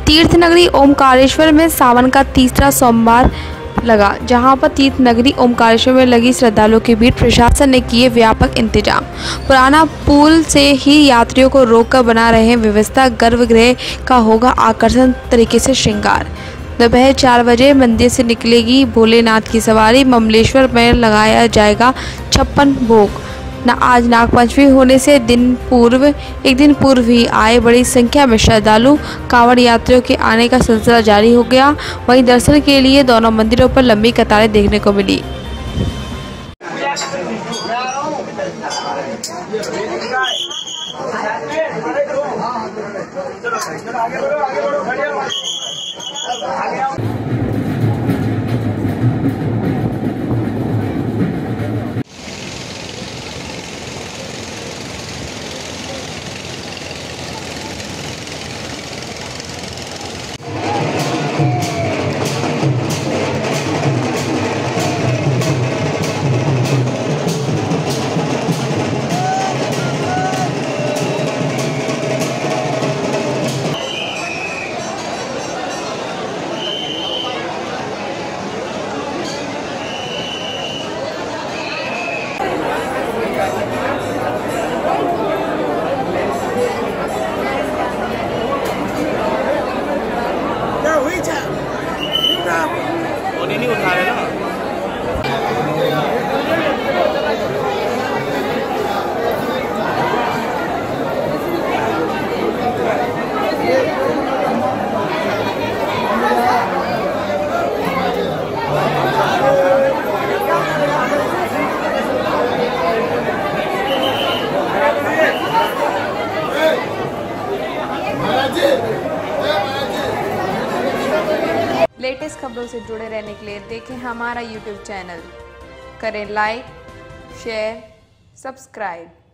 तीर्थ नगरी ओमकारेश्वर में सावन का तीसरा सोमवार लगा, जहां पर तीर्थ नगरी ओमकारेश्वर में लगी श्रद्धालुओं के बीच प्रशासन ने किए व्यापक इंतजाम। पुराना पुल से ही यात्रियों को रोककर बना रहे व्यवस्था। गर्भगृह का होगा आकर्षण तरीके से श्रृंगार। दोपहर 4 बजे मंदिर से निकलेगी भोलेनाथ की सवारी। ममलेश्वर में लगाया जाएगा 56 भोग। आज नागपंचमी होने से एक दिन पूर्व ही आए बड़ी संख्या में श्रद्धालु कांवड़ यात्रियों के आने का सिलसिला जारी हो गया। वहीं दर्शन के लिए दोनों मंदिरों पर लंबी कतारें देखने को मिली। नहीं उठा रहे ना। लेटेस्ट खबरों से जुड़े रहने के लिए देखें हमारा YouTube चैनल, करें लाइक, शेयर, सब्सक्राइब।